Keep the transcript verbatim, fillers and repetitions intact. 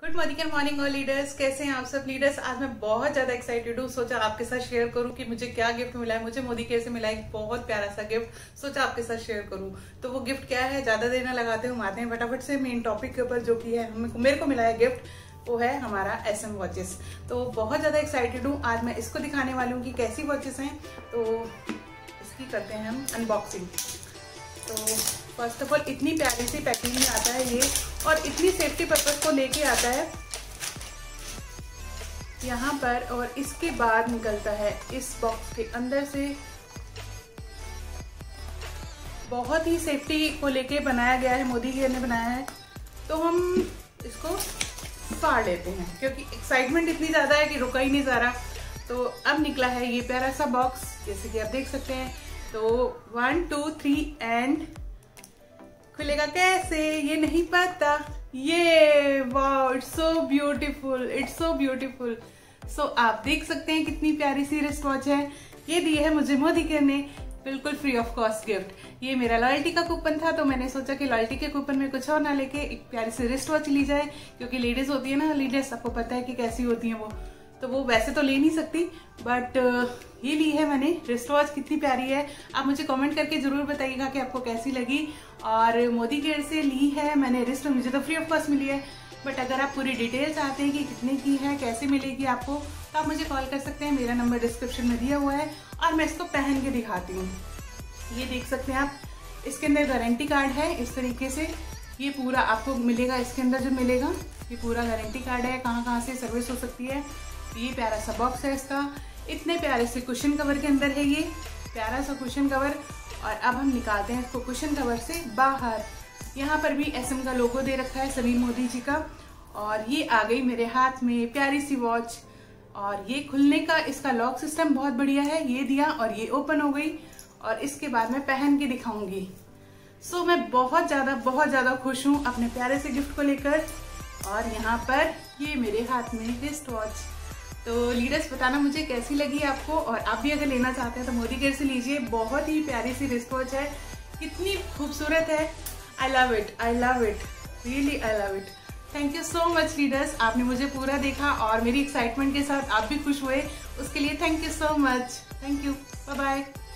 Good morning and morning all leaders, कैसे हैं आप सब लीडर्स। आज मैं बहुत ज्यादा एक्साइटेड हूँ। सोचा आपके साथ शेयर करूँ कि मुझे क्या गिफ्ट मिला है। मुझे मोदी केयर से मिला है एक बहुत प्यारा सा गिफ्ट, सोचा आपके साथ शेयर करूँ। तो वो गिफ्ट क्या है, ज्यादा देर ना लगाते हुए आते हैं फटाफट से मेन टॉपिक के ऊपर, जो कि है मेरे को मिला है गिफ्ट, वो है हमारा एस एम वॉचेस। तो बहुत ज्यादा एक्साइटेड हूँ। आज मैं इसको दिखाने वाली हूँ कि कैसी वॉचेस हैं। तो इसकी करते हैं हम अनबॉक्सिंग। तो फर्स्ट ऑफ ऑल इतनी प्यारी सी पैकिंग में आता है ये, और इतनी सेफ्टी पर्पस को लेके आता है यहाँ पर, और इसके बाद निकलता है इस बॉक्स के अंदर से। बहुत ही सेफ्टी को लेके बनाया गया है, मोदी केयर ने बनाया है। तो हम इसको फाड़ लेते हैं क्योंकि एक्साइटमेंट इतनी ज्यादा है कि रुका ही नहीं जा रहा। तो अब निकला है ये प्यारा सा बॉक्स, जैसे कि आप देख सकते हैं। तो वन टू थ्री एंड खुलेगा कैसे ये नहीं पता। ये wow, it's so beautiful, it's so beautiful. So आप देख सकते हैं कितनी प्यारी सी रिस्ट वॉच है। ये दी है मुझे मोदी केयर ने बिल्कुल फ्री ऑफ कॉस्ट गिफ्ट। ये मेरा लॉयल्टी का कूपन था, तो मैंने सोचा कि लॉयल्टी के कूपन में कुछ और ना लेके एक प्यारी सी रिस्ट वॉच ली जाए, क्योंकि लेडीज होती है ना, लेडीज आपको पता है कि कैसी होती है वो, तो वो वैसे तो ले नहीं सकती, बट ये ली है मैंने रिस्ट वॉच। कितनी प्यारी है, आप मुझे कमेंट करके जरूर बताइएगा कि आपको कैसी लगी। और मोदी केयर से ली है मैंने रिस्ट, मुझे तो फ्री ऑफ कॉस्ट मिली है, बट अगर आप पूरी डिटेल चाहते हैं कि कितने की है, कैसे मिलेगी आपको, तो आप मुझे कॉल कर सकते हैं। मेरा नंबर डिस्क्रिप्शन में दिया हुआ है, और मैं इसको पहन के दिखाती हूँ। ये देख सकते हैं आप, इसके अंदर गारंटी कार्ड है इस तरीके से। ये पूरा आपको मिलेगा, इसके अंदर जो मिलेगा ये पूरा गारंटी कार्ड है, कहाँ कहाँ से सर्विस हो सकती है। ये प्यारा सा बॉक्स है इसका, इतने प्यारे से कुशन कवर के अंदर है ये प्यारा सा कुशन कवर। और अब हम निकालते हैं इसको कुशन कवर से बाहर। यहाँ पर भी एस एम का लोगो दे रखा है, सलीम मोदी जी का। और ये आ गई मेरे हाथ में प्यारी सी वॉच। और ये खुलने का इसका लॉक सिस्टम बहुत बढ़िया है, ये दिया और ये ओपन हो गई। और इसके बाद मैं पहन के दिखाऊंगी। सो मैं बहुत ज्यादा बहुत ज्यादा खुश हूँ अपने प्यारे से गिफ्ट को लेकर। और यहाँ पर ये मेरे हाथ में रिस्ट वॉच। तो लीडर्स बताना मुझे कैसी लगी आपको, और आप भी अगर लेना चाहते हैं तो मोदी केयर से लीजिए। बहुत ही प्यारी सी रिस्ट वॉच है, कितनी खूबसूरत है। I love it, I love it, really I love it. Thank you so much leaders, आपने मुझे पूरा देखा और मेरी एक्साइटमेंट के साथ आप भी खुश हुए, उसके लिए thank you so much. Thank you, bye bye.